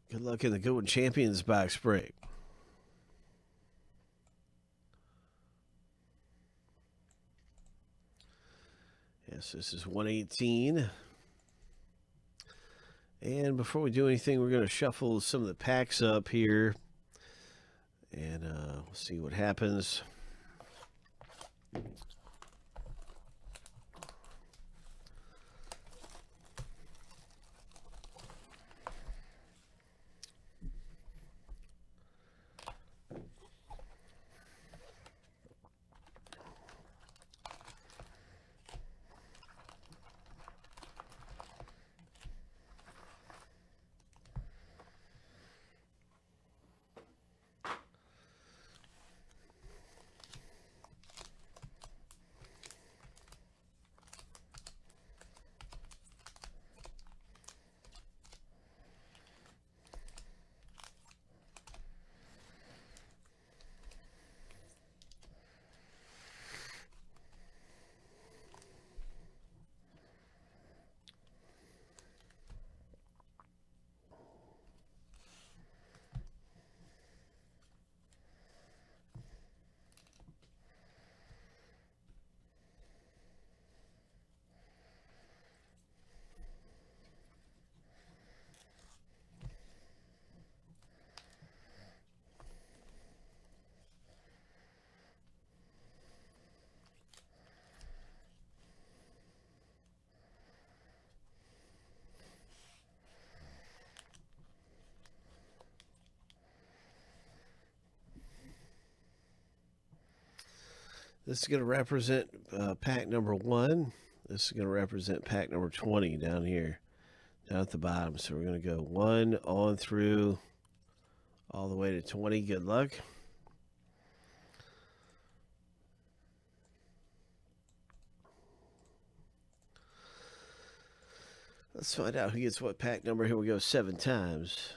Good luck in the Goodwin Champions box break. Yes, this is 118. And before we do anything, we're going to shuffle some of the packs up here. And we'll see what happens. This is going to represent pack number 1. This is going to represent pack number 20 down here, down at the bottom. So we're going to go 1 on through all the way to 20. Good luck. Let's find out who gets what pack number. Here we go 7 times.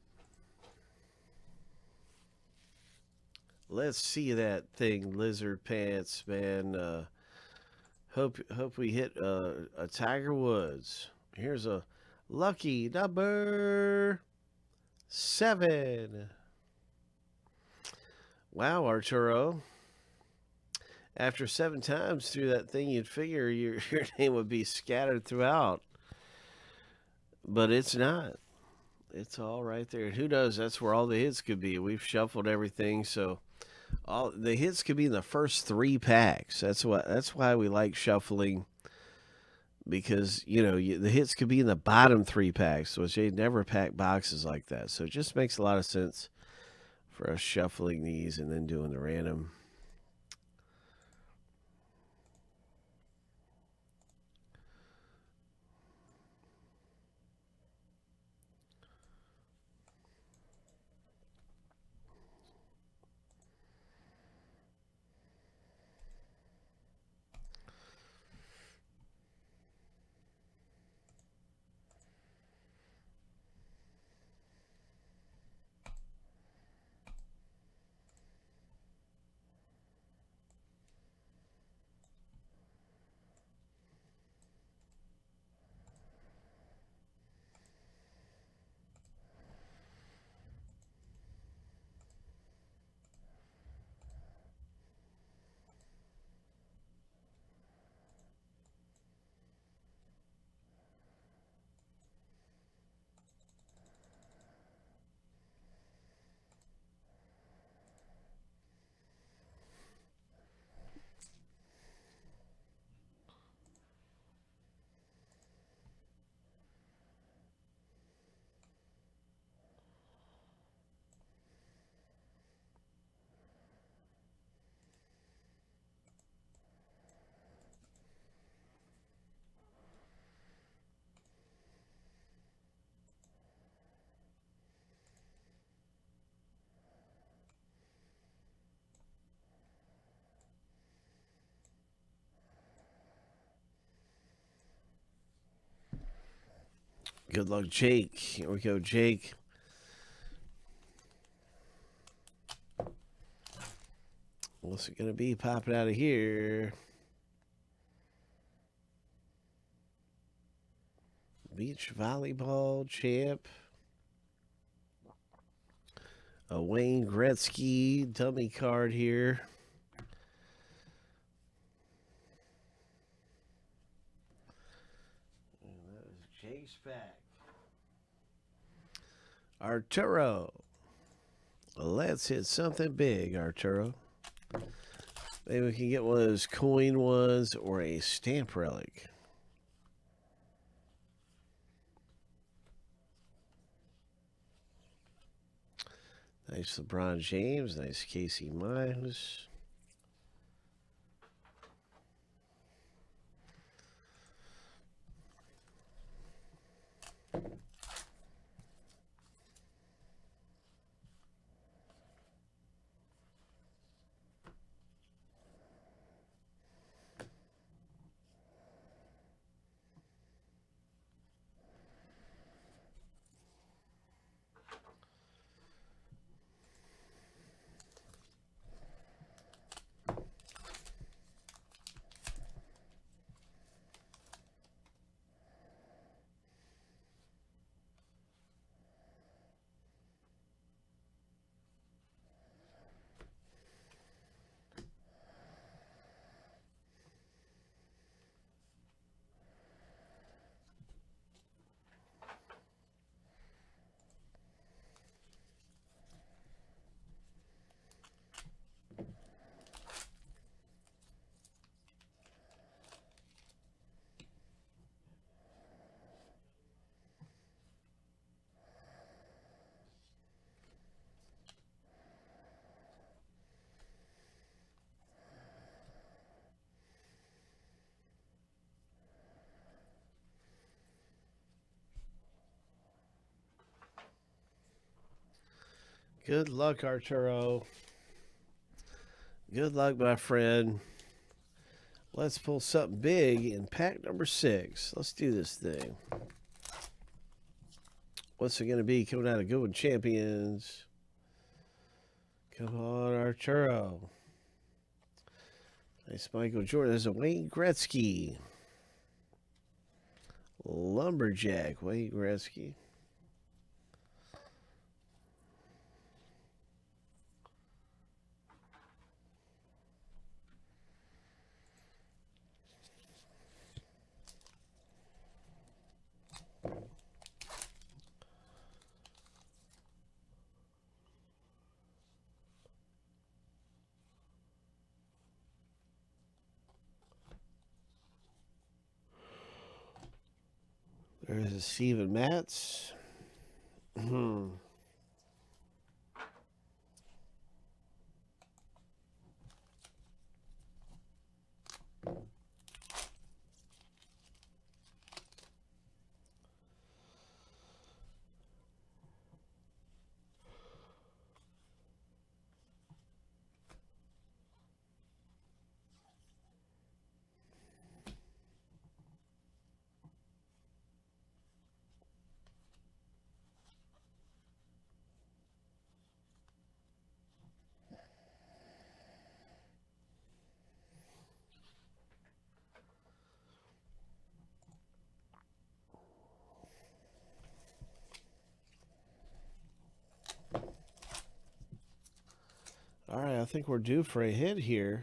Let's see that thing, Lizard Pants, man. Hope we hit a Tiger Woods. Here's a lucky number 7. Wow, Arturo. After 7 times through that thing, you'd figure your name would be scattered throughout. But it's not. It's all right there. And who knows? That's where all the hits could be. We've shuffled everything, so all the hits could be in the first 3 packs. That's why we like shuffling, because the hits could be in the bottom 3 packs, which they never pack boxes like that. So it just makes a lot of sense for us shuffling these and then doing the random. Good luck, Jake. Here we go, Jake. What's it going to be popping out of here? Beach volleyball champ. A Wayne Gretzky dummy card here. And that is Jake's back. Arturo. Let's hit something big, Arturo. Maybe we can get one of those coin ones or a stamp relic. Nice LeBron James. Nice Casey Miles. Good luck, Arturo. Good luck, my friend. Let's pull something big in pack number 6. Let's do this thing. What's it going to be coming out of Goodwin Champions? Come on, Arturo. Nice Michael Jordan. There's a Wayne Gretzky. Lumberjack, Wayne Gretzky. There's a Steven Matz. All right, I think we're due for a hit here.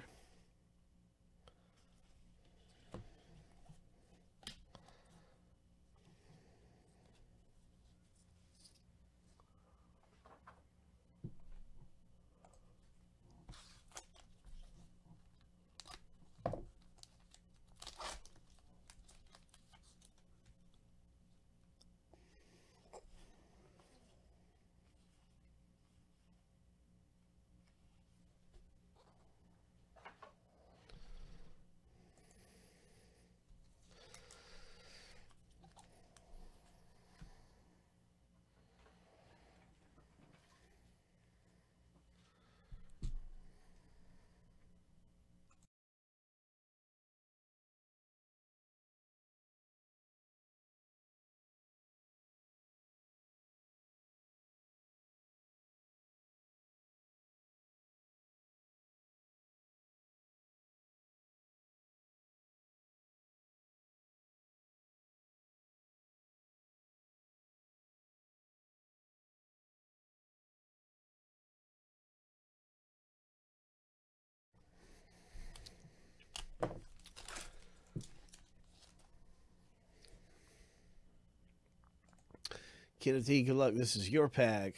Kenneth E., good luck. This is your pack.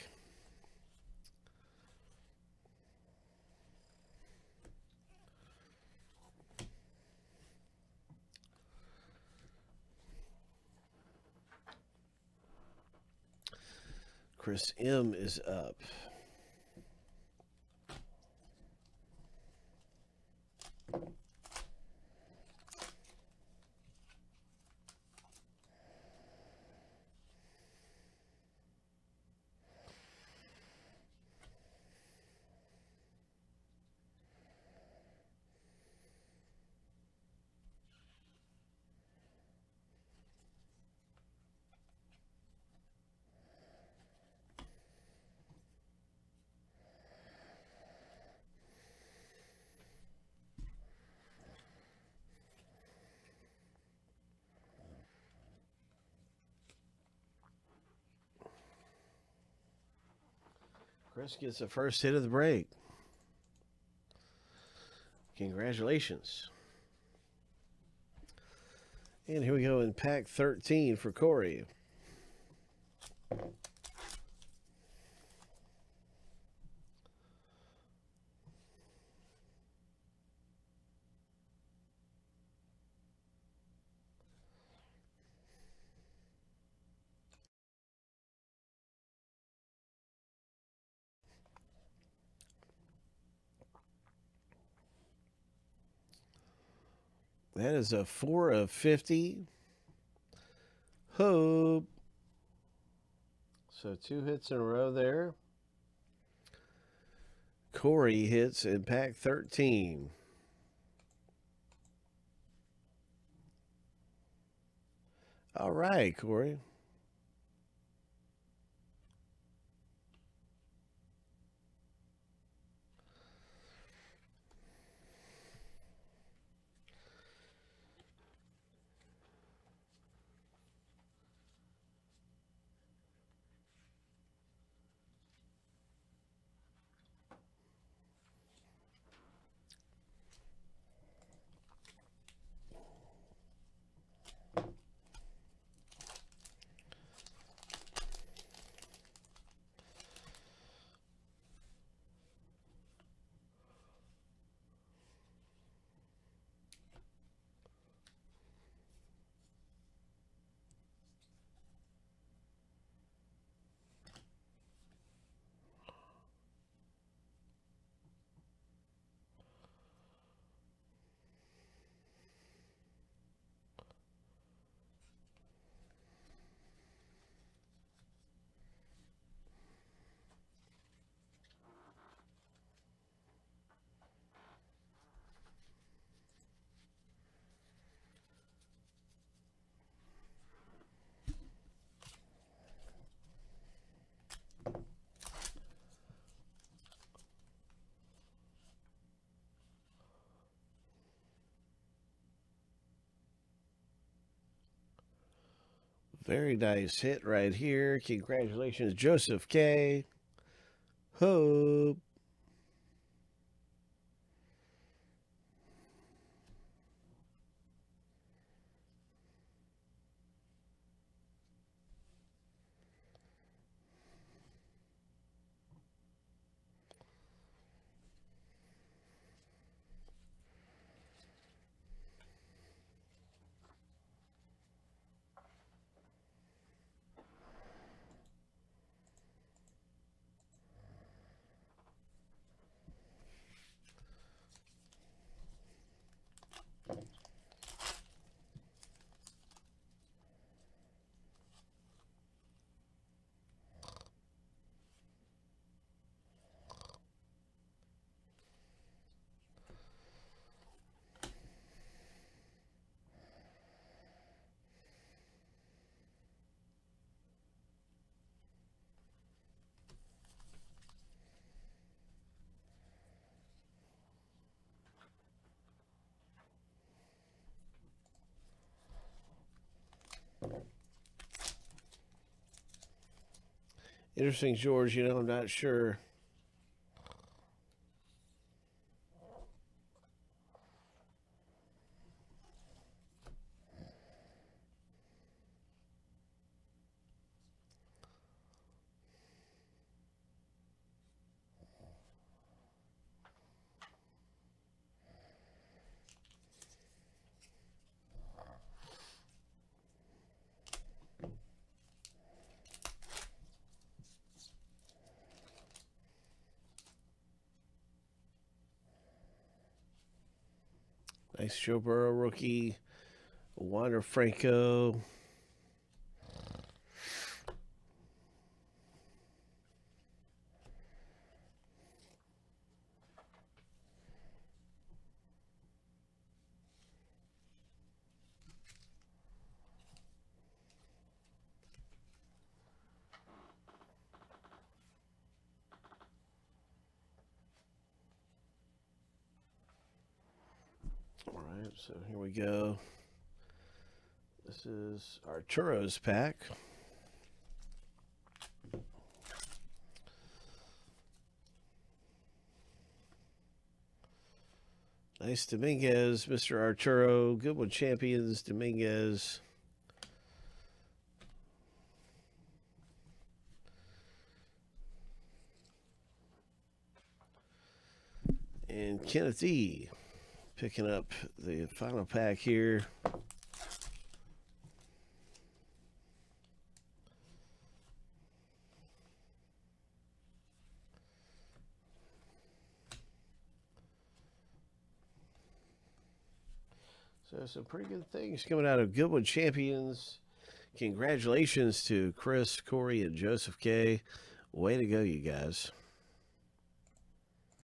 Chris M. is up. Chris gets the first hit of the break. Congratulations. And here we go in pack 13 for Corey. That is a 4 of 50. Hope. So 2 hits in a row there. Corey hits in pack 13. All right, Corey. Very nice hit right here. Congratulations, Joseph K. Hope. Interesting, George. You know, I'm not sure. Nice Joe Burrow rookie. Wander Franco. All right, so here we go. This is our churros pack. Nice Dominguez, Mr. Arturo. Goodwin champions, Dominguez. And Kenneth E. picking up the final pack here. So some pretty good things coming out of Goodwin champions. Congratulations to Chris, Corey, and Joseph K. Way to go, you guys.